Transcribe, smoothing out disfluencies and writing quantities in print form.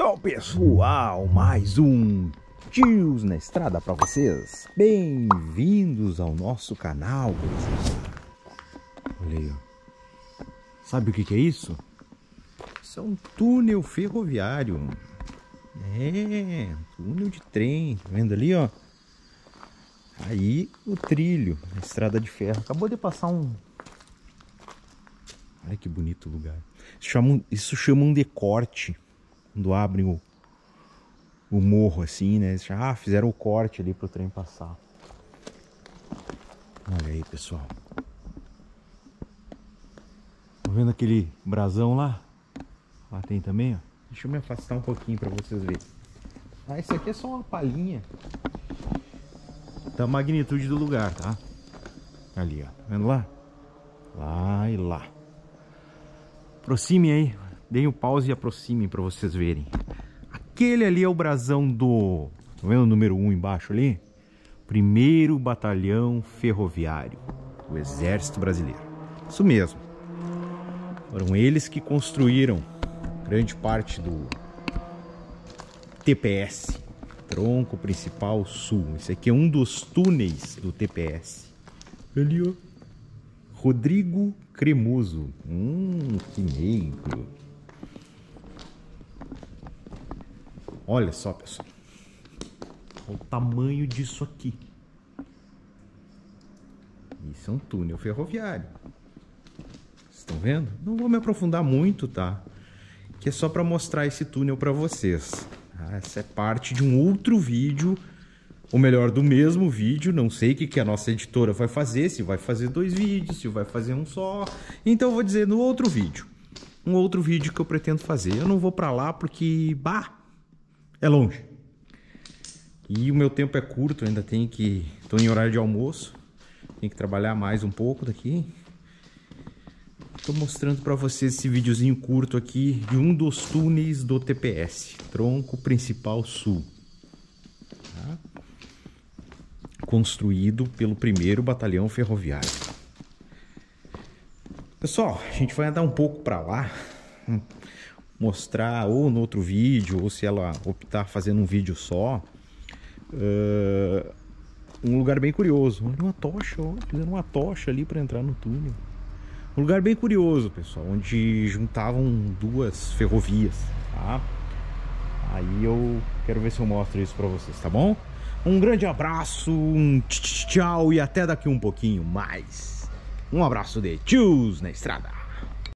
Então, pessoal, mais um Tios na Estrada para vocês. Bem-vindos ao nosso canal. Olha aí, ó. Sabe o que é isso? Isso é um túnel ferroviário. É, túnel de trem. Tá vendo ali, ó? Aí o trilho, a estrada de ferro. Acabou de passar um... Olha que bonito o lugar. Isso chama um decorte. Quando abrem o morro assim, né? Já fizeram o corte ali para o trem passar. Olha aí, pessoal. Tá vendo aquele brasão lá? Lá tem também, ó. Deixa eu me afastar um pouquinho para vocês verem. Ah, isso aqui é só uma palhinha da magnitude do lugar, tá? Ali, ó. Tá vendo lá? Lá e lá. Aproxime aí. Deem o pause e aproximem para vocês verem. Aquele ali é o brasão do... Tá vendo o número 1 embaixo ali? 1º Batalhão Ferroviário do Exército Brasileiro. Isso mesmo. Foram eles que construíram grande parte do TPS, Tronco Principal Sul. Esse aqui é um dos túneis do TPS. Ali, ó. Rodrigo Cremoso. Que negro. Olha só, pessoal. Olha o tamanho disso aqui. Isso é um túnel ferroviário. Vocês estão vendo? Não vou me aprofundar muito, tá? Que é só para mostrar esse túnel para vocês. Essa é parte de um outro vídeo, ou melhor, do mesmo vídeo. Não sei o que a nossa editora vai fazer, se vai fazer 2 vídeos, se vai fazer um só. Então eu vou dizer no outro vídeo. Um outro vídeo que eu pretendo fazer. Eu não vou para lá porque, é longe. E o meu tempo é curto, ainda tenho que... Estou em horário de almoço. Tenho que trabalhar mais um pouco daqui. Estou mostrando para vocês esse videozinho curto aqui de um dos túneis do TPS, Tronco Principal Sul. Tá? Construído pelo 1º Batalhão Ferroviário. Pessoal, a gente vai andar um pouco para lá, mostrar ou no outro vídeo, ou se ela optar fazendo um vídeo só, um lugar bem curioso. Olha uma tocha, ó, fizeram uma tocha ali para entrar no túnel. Um lugar bem curioso, pessoal, onde juntavam 2 ferrovias, tá? Aí eu quero ver se eu mostro isso para vocês, tá bom? Um grande abraço, um tchau e até daqui um pouquinho mais. Um abraço de Tios na Estrada.